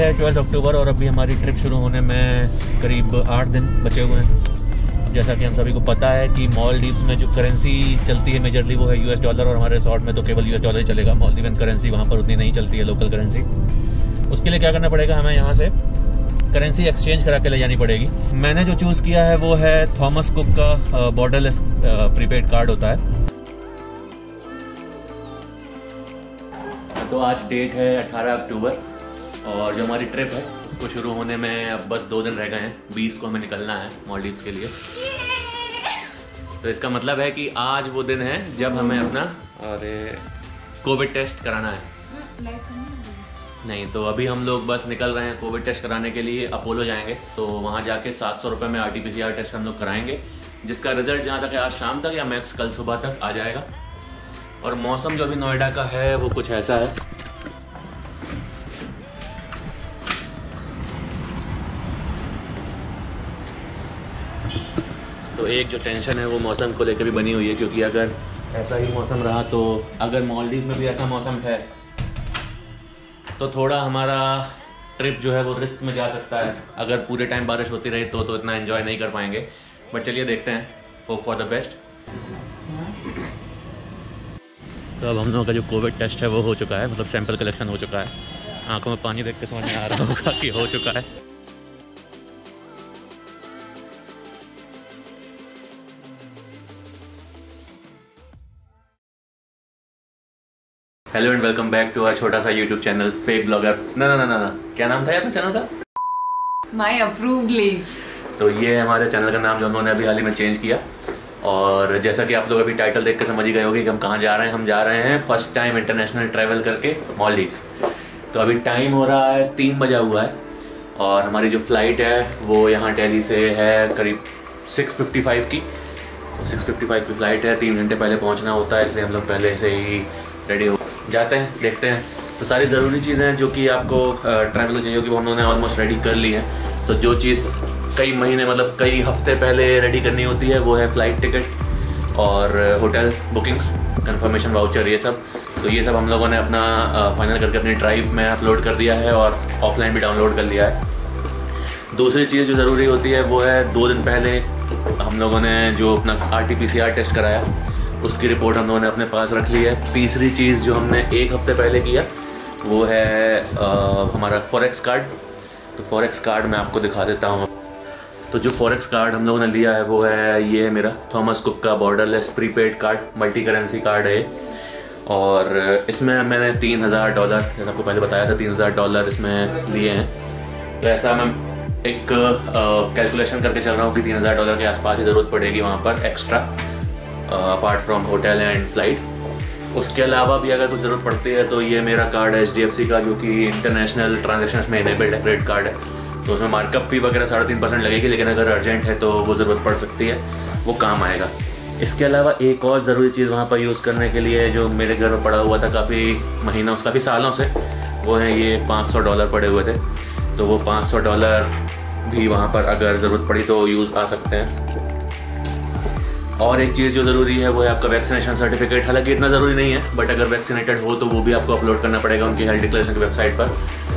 है 12 अक्टूबर और अभी हमारी ट्रिप शुरू होने में करीब 8 दिन बचे हुए हैं। जैसा कि हम सभी को पता है कि मालदीव्स में जो करेंसी चलती है मेजरली वो है US डॉलर, और हमारे रिसोर्ट में तो केवल US डॉलर ही चलेगा। मालदीवियन करेंसी वहाँ पर उतनी नहीं चलती है, लोकल करेंसी। उसके लिए क्या करना पड़ेगा, हमें यहाँ से करेंसी एक्सचेंज करा के ले जानी पड़ेगी। मैंने जो चूज़ किया है वो है थॉमस कुक का बॉर्डरलेस प्रीपेड कार्ड होता है। तो आज डेट है 18 अक्टूबर और जो हमारी ट्रिप है उसको शुरू होने में अब बस 2 दिन रह गए हैं। 20 को हमें निकलना है मालदीव्स के लिए। तो इसका मतलब है कि आज वो दिन है जब हमें अपना कोविड टेस्ट कराना है। नहीं तो अभी हम लोग बस निकल रहे हैं कोविड टेस्ट कराने के लिए। अपोलो जाएंगे तो वहाँ जाके 700 रुपये में RT-PCR टेस्ट हम लोग कराएंगे, जिसका रिजल्ट जहाँ तक है आज शाम तक या मैक्स कल सुबह तक आ जाएगा। और मौसम जो अभी नोएडा का है वो कुछ ऐसा है। तो एक जो टेंशन है वो मौसम को लेकर भी बनी हुई है, क्योंकि अगर ऐसा ही मौसम रहा तो अगर मालदीव में भी ऐसा मौसम है तो थोड़ा हमारा ट्रिप जो है वो रिस्क में जा सकता है। अगर पूरे टाइम बारिश होती रही तो इतना एंजॉय नहीं कर पाएंगे। बट चलिए देखते हैं, होप फॉर द बेस्ट। तो अब हम लोगों का जो कोविड टेस्ट है वो हो चुका है, मतलब सैंपल कलेक्शन हो चुका है। आंखों में पानी देख के समझ में आ रहा होगा कि हो चुका है। Hello and welcome back to our छोटा सा यूट्यूब चैनल फेक ब्लॉगर। ना क्या नाम था यार अपने चैनल का? My approved leave. तो ये है हमारे चैनल का नाम जो हमने अभी हाल ही में चेंज किया। और जैसा कि आप लोग अभी टाइटल देख के समझ ही गए होंगे कि हम कहाँ जा रहे हैं। हम जा रहे हैं फर्स्ट टाइम इंटरनेशनल ट्रैवल करके मालदीव्स। तो अभी टाइम हो रहा है 3 बजा हुआ है और हमारी जो फ़्लाइट है वो यहाँ दिल्ली से है करीब 6:55 की। तो 6:55 की फ़्लाइट है, 3 घंटे पहले पहुँचना होता है, इसलिए हम लोग पहले से ही रेडी हो जाते हैं। देखते हैं तो सारी ज़रूरी चीज़ें जो कि आपको ट्रैवल में चाहिए होगी वो हम लोगों ने ऑलमोस्ट रेडी कर ली है। तो जो चीज़ कई महीने मतलब कई हफ्ते पहले रेडी करनी होती है वो है फ़्लाइट टिकट और होटल बुकिंग्स, कंफर्मेशन वाउचर, ये सब। तो ये सब हम लोगों ने अपना फाइनल करके अपनी ड्राइव में अपलोड कर दिया है और ऑफलाइन भी डाउनलोड कर लिया है। दूसरी चीज़ जो ज़रूरी होती है वो है 2 दिन पहले हम लोगों ने जो अपना RT-PCR टेस्ट कराया उसकी रिपोर्ट हम लोगों ने अपने पास रख ली है। तीसरी चीज़ जो हमने 1 हफ्ते पहले किया वो है हमारा फॉरेक्स कार्ड। तो फॉरेक्स कार्ड मैं आपको दिखा देता हूँ। तो जो फॉरेक्स कार्ड हम लोगों ने लिया है वो है ये मेरा थॉमस कुक का borderless prepaid card, multi currency card है। और इसमें मैंने $3000, जैसा आपको पहले बताया था, $3000 इसमें लिए हैं। तो ऐसा मैं एक कैलकुलेशन करके चल रहा हूँ कि $3000 के आसपास की ज़रूरत पड़ेगी वहाँ पर extra, apart from hotel and flight. उसके अलावा भी अगर कुछ ज़रूरत पड़ती है तो ये मेरा कार्ड है HDFC का, जो कि इंटरनेशनल ट्रांजेक्शन्स में इनेबल्ड है, क्रेडिट कार्ड है। तो उसमें मार्कअप फ़ी वगैरह 3.5% लगेगी, लेकिन अगर अर्जेंट है तो वो ज़रूरत पड़ सकती है, वो काम आएगा। इसके अलावा एक और ज़रूरी चीज़ वहाँ पर यूज़ करने के लिए जो मेरे घर में पड़ा हुआ था काफ़ी सालों से, वो है ये $500 पड़े हुए थे। तो वो $500 भी वहाँ पर अगर ज़रूरत पड़ी तो यूज़ आ सकते हैं। और एक चीज़ जो ज़रूरी है वो है आपका वैक्सीनेशन सर्टिफिकेट। हालांकि इतना ज़रूरी नहीं है, बट अगर वैक्सीनेटेड हो तो वो भी आपको अपलोड करना पड़ेगा उनकी हेल्थ डिक्लेरेशन की वेबसाइट पर।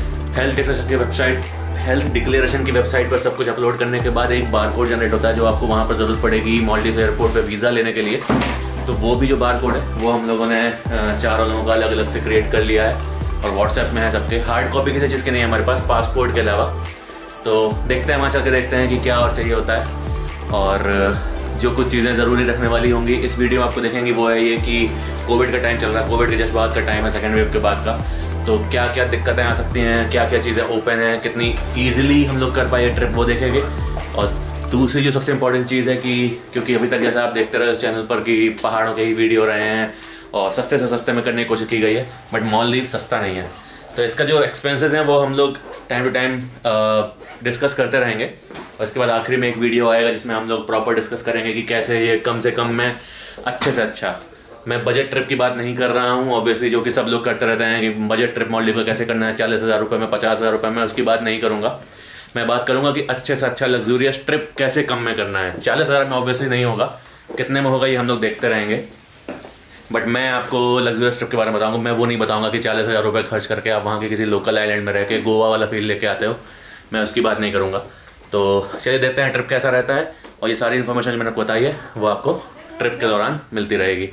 हेल्थ डिक्लेरेशन की वेबसाइट पर सब कुछ अपलोड करने के बाद एक बारकोड जनरेट होता है जो आपको वहाँ पर ज़रूरत पड़ेगी मालदीव एयरपोर्ट पे वीज़ा लेने के लिए। तो वो भी जो बारकोड है वो हम लोगों ने 4 लोगों का अलग अलग से क्रिएट कर लिया है और व्हाट्सएप में है सबके। हार्ड कॉपी किसी चीज़ की नहीं है हमारे पास, पासपोर्ट के अलावा। तो देखते हैं, वहाँ चल के देखते हैं कि क्या और चाहिए होता है। और जो कुछ चीज़ें ज़रूरी रखने वाली होंगी इस वीडियो में आपको देखेंगे वो है ये कि कोविड का टाइम चल रहा है, कोविड के जस्ट बाद का टाइम है, सेकेंड वेव के बाद का। तो क्या क्या दिक्कतें आ सकती हैं, क्या क्या चीज़ें ओपन हैं, कितनी ईजिली हम लोग कर पाए ट्रिप, वो देखेंगे। और दूसरी जो सबसे इम्पोर्टेंट चीज़ है कि क्योंकि अभी तक जैसा आप देखते रहे इस चैनल पर कि पहाड़ों के ही वीडियो रहे हैं और सस्ते से सस्ते में करने की कोशिश की गई है, बट मालदीव सस्ता नहीं है। तो इसका जो एक्सपेंसेस हैं वो हम लोग टाइम टू टाइम डिस्कस करते रहेंगे और इसके बाद आखिरी में एक वीडियो आएगा जिसमें हम लोग प्रॉपर डिस्कस करेंगे कि कैसे ये कम से कम में अच्छे से अच्छा। मैं बजट ट्रिप की बात नहीं कर रहा हूँ ऑब्वियसली, जो कि सब लोग करते रहते हैं कि बजट ट्रिप मालदीव का कैसे करना है 40,000 रुपये में, 50,000 रुपये में, उसकी बात नहीं करूँगा। मैं बात करूँगा कि अच्छे से अच्छा लग्जूरियस ट्रिप कैसे कम में करना है। 40,000 में ऑब्वियसली नहीं होगा, कितने में होगा ये हम लोग देखते रहेंगे। बट मैं आपको लग्जरियस ट्रिप के बारे में बताऊंगा। मैं वो नहीं बताऊंगा कि 40,000 रुपये खर्च करके आप वहाँ के किसी लोकल आइलैंड में रह के गोवा वाला फील लेके आते हो, मैं उसकी बात नहीं करूँगा। तो चलिए देखते हैं ट्रिप कैसा रहता है, और ये सारी इन्फॉर्मेशन जो मैंने आपको बताई है वो आपको ट्रिप के दौरान मिलती रहेगी।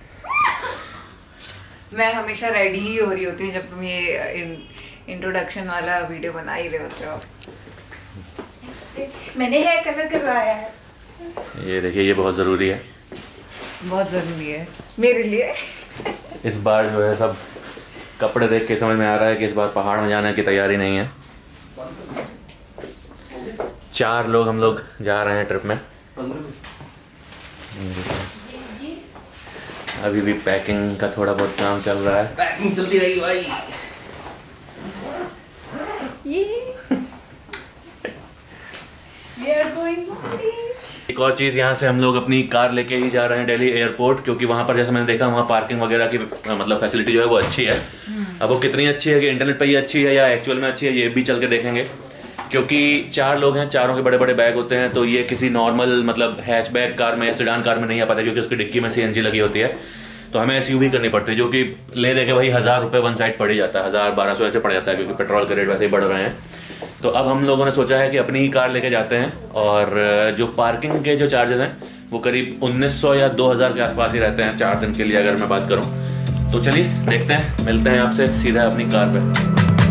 मैं हमेशा रेडी ही हो रही होती हूँ जब तुम ये इंट्रोडक्शन वाला वीडियो बना ही रहे होते हो। मैंने हेयर कलर करवाया है, ये देखिए, ये बहुत ज़रूरी है, बहुत ज़रूरी है मेरे लिए। इस बार जो है सब कपड़े देख के समझ में आ रहा है कि इस बार पहाड़ में जाने की तैयारी नहीं है। 4 लोग हम लोग जा रहे हैं ट्रिप में। अभी भी पैकिंग का थोड़ा बहुत काम चल रहा है। पैकिंग चलती रहेगी भाई। We are going Maldives. एक और चीज़, यहाँ से हम लोग अपनी कार लेके ही जा रहे हैं दिल्ली एयरपोर्ट, क्योंकि वहाँ पर जैसे मैंने देखा वहाँ पार्किंग वगैरह की मतलब फैसिलिटी जो है वो अच्छी है। अब वो कितनी अच्छी है कि इंटरनेट पे ही अच्छी है या एक्चुअल में अच्छी है, ये भी चल के देखेंगे। क्योंकि 4 लोग हैं, चारों के बड़े बड़े बैग होते हैं, तो ये किसी नॉर्मल मतलब हैचबैक कार में या सेडान कार में नहीं आ पाता, क्योंकि उसकी डिक्की में CNG लगी होती है। तो हमें SUV करनी पड़ती है, जो कि ले दे के वही 1,000 रुपये वन साइड पड़ ही जाता है, 1,000-1,200 ऐसे पड़ जाता है, क्योंकि पेट्रोल के रेट वैसे ही बढ़ रहे हैं। तो अब हम लोगों ने सोचा है कि अपनी ही कार लेके जाते हैं, और जो पार्किंग के जो चार्जेस हैं वो करीब 1,900 या 2,000 के आसपास ही रहते हैं 4 दिन के लिए, अगर मैं बात करूं। तो चलिए देखते हैं, मिलते हैं आपसे सीधा अपनी कार पे।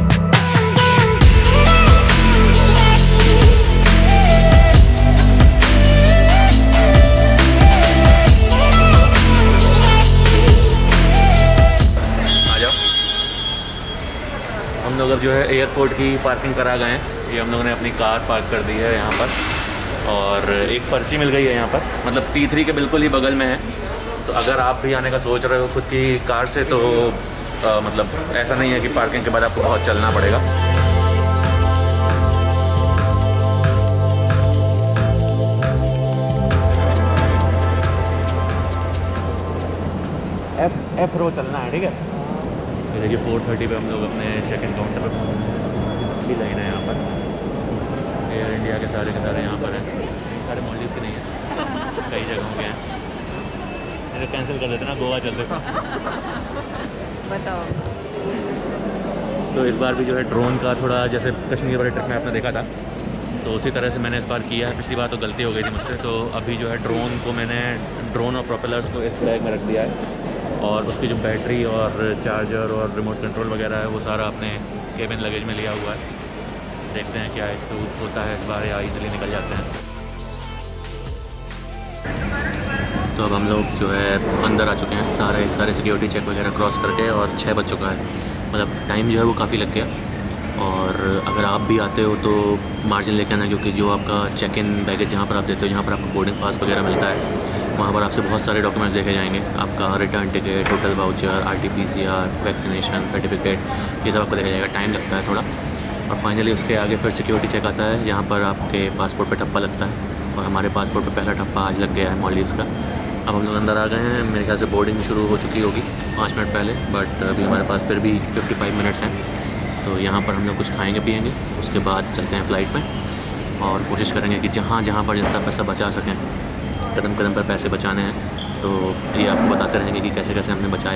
आ जाओ। हम लोग अब जो है एयरपोर्ट की पार्किंग करा गए हैं। ये हम लोगों ने अपनी कार पार्क कर दी है यहाँ पर, और एक पर्ची मिल गई है यहाँ पर, मतलब T3 के बिल्कुल ही बगल में है। तो अगर आप भी आने का सोच रहे हो खुद की कार से, तो मतलब ऐसा नहीं है कि पार्किंग के बाद आपको बहुत चलना पड़ेगा। F रो चलना है, ठीक है। ये देखिए 4:30 पे हम लोग अपने चेक इन काउंटर पर भी लाइन है यहाँ पर। एयर इंडिया के सारे यहाँ पर हैं, सारे मॉलडीव्स के नहीं हैं, कई जगहों के हैं। मेरे कैंसिल कर देते ना, गोवा चलते। बताओ। तो इस बार भी जो है ड्रोन का थोड़ा, जैसे कश्मीर वाले ट्रिप में आपने देखा था, तो उसी तरह से मैंने इस बार किया है। पिछली बार तो गलती हो गई थी मुझसे, तो अभी जो है ड्रोन को मैंने ड्रोन और प्रोपेलर्स को इस बैग में रख दिया है, और उसकी जो बैटरी और चार्जर और रिमोट कंट्रोल वगैरह है वो सारा अपने केबिन लगेज में लिया हुआ है। देखते हैं क्या सूट होता है इस बार, या इजीली निकल जाते हैं। तो अब हम लोग जो है अंदर आ चुके हैं, सारे सिक्योरिटी चेक वगैरह क्रॉस करके, और 6 बज चुका है। मतलब टाइम जो है वो काफ़ी लग गया। और अगर आप भी आते हो तो मार्जिन लेके आना, क्योंकि जो आपका चेक इन बैगेज जहाँ पर आप देते हो, जहाँ पर आपको बोर्डिंग पास वगैरह मिलता है, वहाँ पर आपसे बहुत सारे डॉक्यूमेंट्स देखे जाएंगे। आपका return ticket, hotel voucher, RT-PCR, vaccination certificate, ये सब आपको देखा जाएगा। टाइम लगता है थोड़ा, और फाइनली उसके आगे फिर सिक्योरिटी चेक आता है, जहाँ पर आपके पासपोर्ट पे ठप्पा लगता है। और हमारे पासपोर्ट पे पहला ठप्पा आज लग गया है मॉलडीव्स का। अब हम लोग अंदर आ गए हैं, मेरे ख्याल से बोर्डिंग शुरू हो चुकी होगी 5 मिनट पहले, बट अभी हमारे पास फिर भी 55 मिनट्स हैं। तो यहाँ पर हम लोग कुछ खाएँगे पिएँगे, उसके बाद चलते हैं फ़्लाइट में, और कोशिश करेंगे कि जहाँ पर जितना पैसा बचा सकें, कदम कदम पर पैसे बचाने हैं। तो ये आपको बताते रहेंगे कि कैसे कैसे हमने बचाया।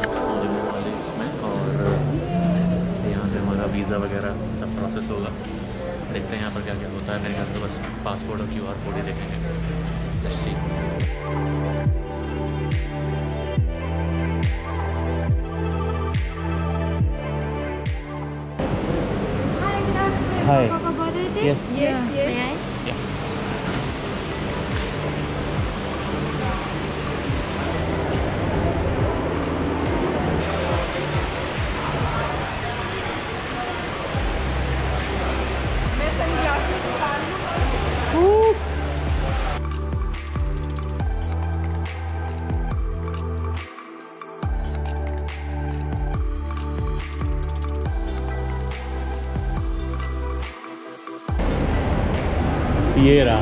वीज़ा वगैरह सब प्रोसेस होगा। देखते हैं यहाँ पर क्या क्या होता है। मेरे ख्याल से बस पासपोर्ट और QR कोड ही देखेंगे। Let's see। Hi. Yes. Yes. Yeah. ये रहा।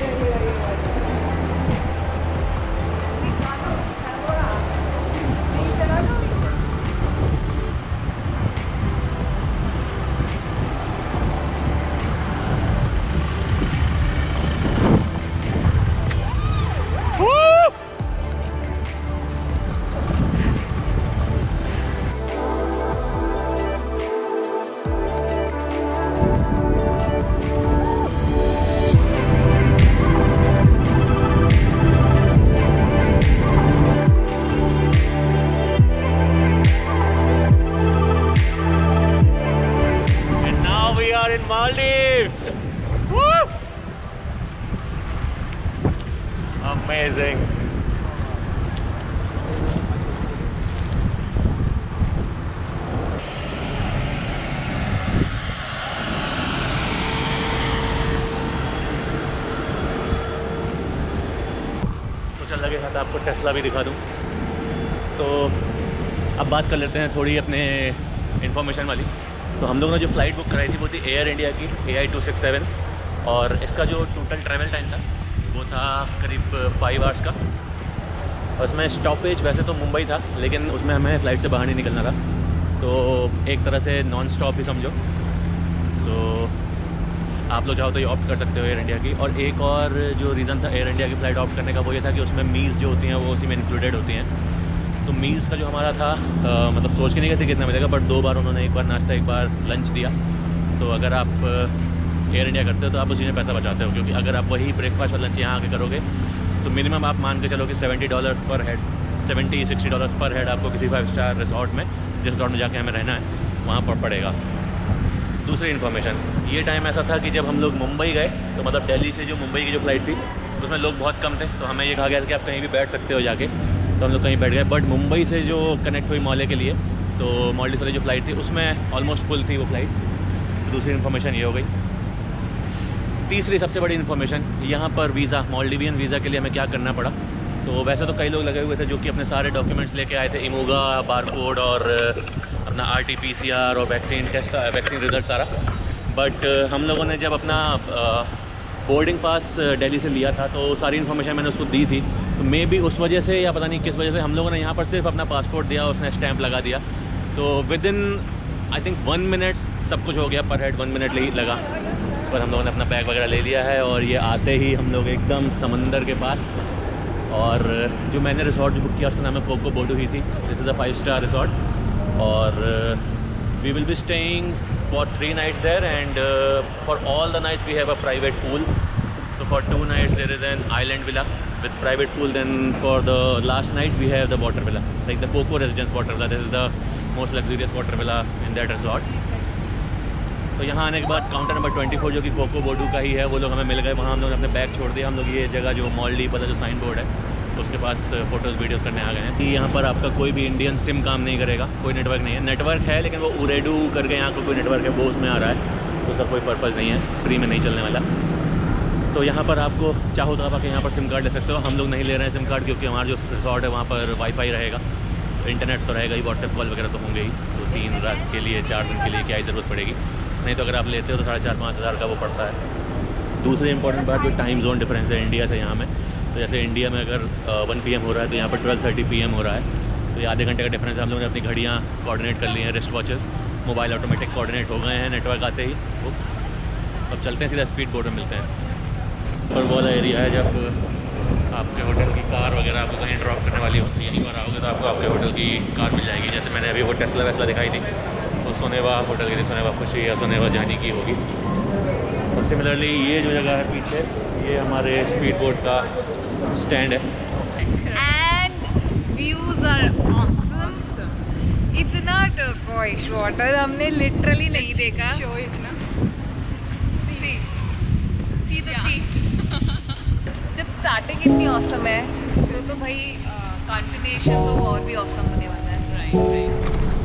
In Maldives. Woo! Amazing. तो चल लगे साथ आपको टेस्ला भी दिखा दूं। तो अब बात कर लेते हैं थोड़ी अपने इन्फॉर्मेशन वाली। तो हम लोगों ने जो फ़्लाइट बुक कराई थी वो थी एयर इंडिया की AI267 और इसका जो टोटल ट्रैवल टाइम था वो था करीब 5 आवर्स का। और उसमें स्टॉपेज वैसे तो मुंबई था लेकिन उसमें हमें फ़्लाइट से बाहर नहीं निकलना था, तो एक तरह से नॉन स्टॉप ही समझो। सो आप लोग चाहो तो ये ऑप्ट कर सकते हो एयर इंडिया की। और एक और जो रीज़न था एयर इंडिया की फ़्लाइट ऑप्ट करने का वो ये था कि उसमें मील्स जो होती हैं वो उसी में इंक्लूडेड होती हैं। तो मील्स का जो हमारा था मतलब सोच के नहीं गए थे कितना मिलेगा, बट 2 बार उन्होंने, एक बार नाश्ता एक बार लंच दिया। तो अगर आप एयर इंडिया करते हो तो आप उसी में पैसा बचाते हो, क्योंकि अगर आप वही ब्रेकफास्ट और लंच यहाँ आके करोगे तो मिनिमम आप मान के चलो कि $70 पर हेड, $70-60 पर हेड आपको किसी 5 स्टार रिसॉर्ट में, जिस रिसॉर्ट में जाके हमें रहना है वहाँ पर पड़ेगा। दूसरी इन्फॉर्मेशन, ये टाइम ऐसा था कि जब हम लोग मुंबई गए तो मतलब दिल्ली से जो मुंबई की जो फ़्लाइट थी उसमें लोग बहुत कम थे, तो हमें ये कहा गया था कि आप कहीं भी बैठ सकते हो जाके। तो हम लोग कहीं बैठ गए, बट मुंबई से जो कनेक्ट हुई मॉले के लिए, तो मालदीव्स वाली जो फ़्लाइट थी उसमें ऑलमोस्ट फुल थी वो फ़्लाइट। तो दूसरी इन्फॉर्मेशन ये हो गई। तीसरी सबसे बड़ी इन्फॉर्मेशन, यहाँ पर वीज़ा, मालदीवियन वीज़ा के लिए हमें क्या करना पड़ा। तो वैसे तो कई लोग लगे हुए थे जो कि अपने सारे डॉक्यूमेंट्स लेके आए थे, इमोगा, बारकोड और अपना RT-PCR और वैक्सीन टेस्ट, वैक्सीन रिजल्ट सारा। बट हम लोगों ने जब अपना बोर्डिंग पास दिल्ली से लिया था तो सारी इन्फॉर्मेशन मैंने उसको दी थी, तो मे बी उस वजह से या पता नहीं किस वजह से हम लोगों ने यहाँ पर सिर्फ अपना पासपोर्ट दिया, उसने स्टैंप लगा दिया। तो with in I think 1 minute सब कुछ हो गया, पर हेड 1 मिनट लगा। उस पर हम लोगों ने अपना बैग वगैरह ले लिया है और ये आते ही हम लोग एकदम समंदर के पास। और जो मैंने रिसॉर्ट बुक किया उसका नाम है कोको बोडू ही थी। This is a 5 star resort और we will be staying for 3 nights there, and for all the nights we have a private pool. So for 2 nights there is an island villa with private pool, then for the last night we have the water villa, like the Coco Residence water villa. This is the most luxurious water villa in that resort. तो यहाँ आने के बाद counter number 24 जो कि cocoa Bodu का ही है, वो लोग हमें मिल गए। वहाँ हम लोगों ने अपने बैग छोड़ दिया। हम लोग ये जगह जो मालदीव वाला जो साइन बोर्ड है उसके पास फ़ोटोज़ वीडियोज़ करने आ गए हैं। यहाँ पर आपका कोई भी इंडियन सिम काम नहीं करेगा, कोई नेटवर्क नहीं है। नेटवर्क है लेकिन वो उरेडू करके यहाँ को कोई नेटवर्क है वो उसमें आ रहा है, तो उसका कोई पर्पज़ नहीं है, फ्री में नहीं चलने वाला। तो यहाँ पर आपको चाहो तो आप आके यहाँ पर सिम कार्ड ले सकते हो। हम लोग नहीं ले रहे हैं सिम कार्ड, क्योंकि हमारा जो रिसॉर्ट है वहाँ पर वाईफाई रहेगा, तो इंटरनेट तो रहेगा ही, व्हाट्सएप कॉल वगैरह तो होंगे ही। तो 3 रात के लिए 4 दिन के लिए क्या ही ज़रूरत पड़ेगी। नहीं तो अगर आप लेते हो तो 4,500-5 हज़ार का वो पड़ता है। दूसरी इंपॉर्टेंट बात, जो टाइम जोन डिफरेंस है इंडिया से यहाँ में, तो जैसे इंडिया में अगर 1 PM हो रहा है तो यहाँ पर 12:30 PM हो रहा है, तो ये आधे घंटे का डिफरेंस है। हम लोगों ने अपनी घड़ियाँ कोऑर्डिनेट कर ली हैं, wrist watches, mobile automatic coordinate हो गए हैं नेटवर्क आते ही। अब चलते हैं सीधा स्पीड बोट में मिलते हैं। पर वो वाला एरिया है जब आपके होटल की कार वगैरह आपको कहीं ड्रॉप करने वाली होती है, यहीं पर आओगे तो आपको आपके होटल की कार मिल जाएगी। जैसे मैंने अभी वो टेस्ला वेस्ला दिखाई थी, वो सोनेवा होटल की थी, सोनेवा खुशी या सोनेवा जानी की होगी। और सिमिलरली ये जो जगह है पीछे, ये हमारे स्पीड बोट का स्टैंड है। And views are awesome. इतना टर्कोइश वाटर हमने लिटरली नहीं देखा। शो इतना सी द सी। जब स्टार्टिंग इतनी ऑसम है तो भाई कंटिन्यूएशन तो और भी ऑसम होने वाला है। राइट।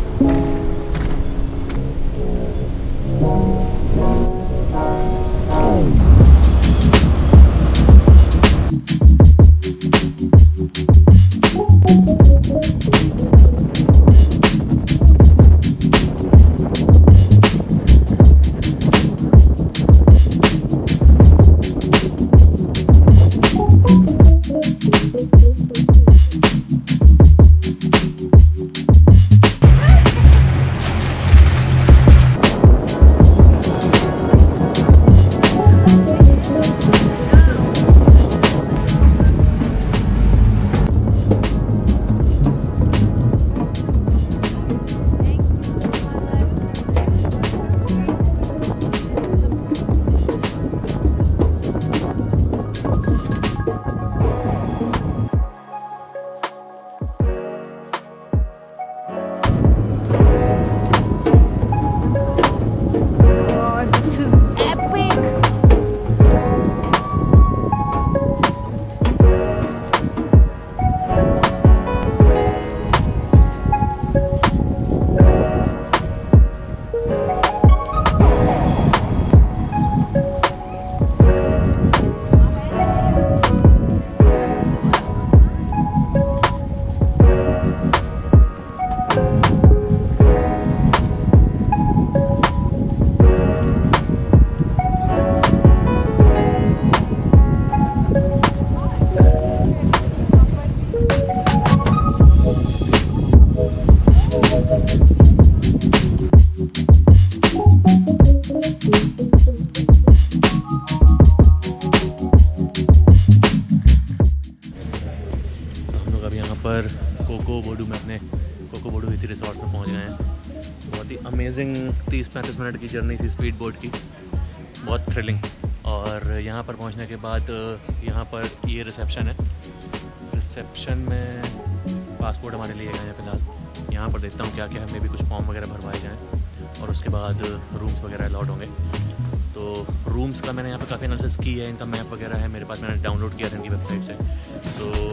पर कोको बोडू में अपने कोको बोडू इसी रिसोर्ट में पहुंच गए हैं। बहुत ही अमेजिंग 30-35 मिनट की जर्नी थी स्पीड बोट की, बहुत थ्रिलिंग। और यहाँ पर पहुँचने के बाद यहाँ पर ये रिसेप्शन है। रिसेप्शन में पासपोर्ट हमारे लिए गए हैं फ़िलहाल। यहाँ पर देखता हूँ क्या क्या है, मे भी कुछ फॉर्म वगैरह भरवाए जाएँ और उसके बाद रूम्स वगैरह अलॉट होंगे। तो रूम्स का मैंने यहाँ पे काफ़ी एनालिसिस की है, इनका मैप वगैरह है मेरे पास, मैंने डाउनलोड किया था इनकी वेबसाइट से।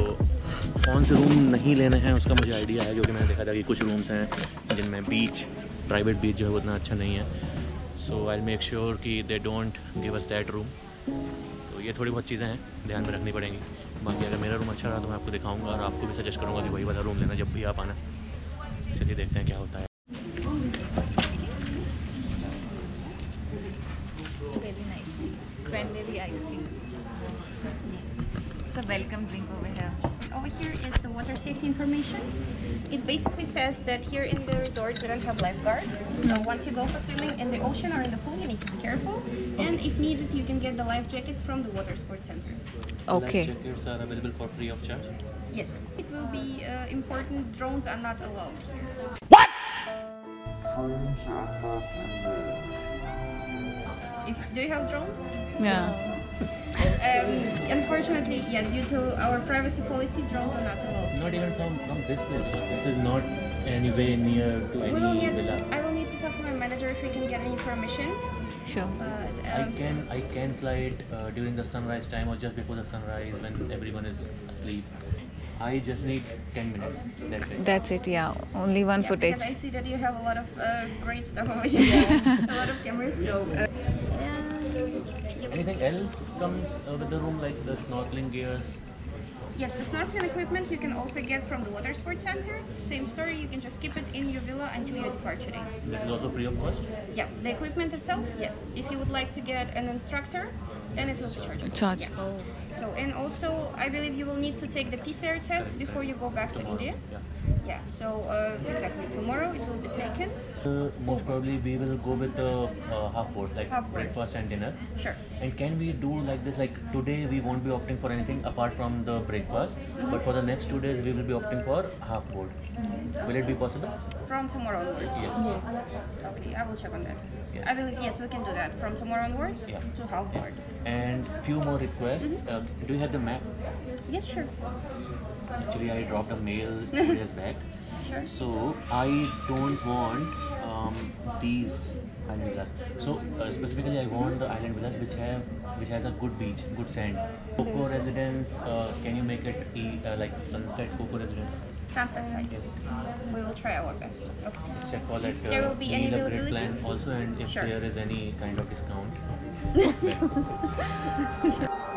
तो कौन से रूम नहीं लेने हैं उसका मुझे आइडिया है, क्योंकि मैंने देखा था कि कुछ रूम्स हैं जिनमें बीच, प्राइवेट बीच जो है वो उतना अच्छा नहीं है। सो आई मेक श्योर कि they don't give us that room. तो ये थोड़ी बहुत चीज़ें हैं ध्यान में रखनी पड़ेंगी। बाकी अगर मेरा रूम अच्छा रहा तो मैं आपको दिखाऊंगा और आपको भी सजेस्ट करूँगा कि वही वाला रूम लेना जब भी आप आना। चलिए देखते हैं क्या होता है। Cranberry iced tea. It's a welcome drink over here. Over here is the water safety information. It basically says that here in the resort we don't have lifeguards. So once you go for swimming in the ocean or in the pool, you need to be careful. And if needed, you can get the life jackets from the water sports center. Okay. Life jackets are available for free of charge. Yes. It will be important. Drones are not allowed here. What? Do you have drones? Yeah. Unfortunately, yeah, due to our privacy policy, drones are not allowed. Not even from this place. This is not anyway near to any villa. I will need to talk to my manager if we can get any permission. Sure. But, I can fly it during the sunrise time or just before the sunrise when everyone is asleep. I just need 10 minutes. That's it. That's it. Yeah. Only one footage. Because I see that you have a lot of great stuff over here. A lot of cameras. So. Anything else comes with the room, like the snorkeling gears? Yes, the snorkeling equipment you can also get from the water sports center. Same story, you can just keep it in your villa until your departure day. That is also free of cost? Yeah, the equipment itself, yes. If you would like to get an instructor, then it will be chargeable. Charge. So, and also, I believe you will need to take the PCR test before you go back to India. Yeah, so exactly, tomorrow it will be taken. Most probably we will go with the half board, like Half board. breakfast and dinner. Sure. And can we do like this, like today we won't be opting for anything apart from the breakfast, but for the next 2 days we will be opting for half board. Will it be possible? from tomorrow onwards? Yes. Okay, I will check on that. Yes. I believe yes, we can do that from tomorrow onwards Yeah. to Halford. And few more requests. Do you have the map? Yes, sure. Actually, I dropped a mail 2 days back. Sure. So I don't want these island villas. So specifically, I want the island villas which has a good beach, good sand. Coco residence. Can you make it like sunset Coco residence? Sunset side. Yes. We will try our best. Okay. Check for that. There will be any need a grid availability? plan also, and if Sure. there is any kind of discount.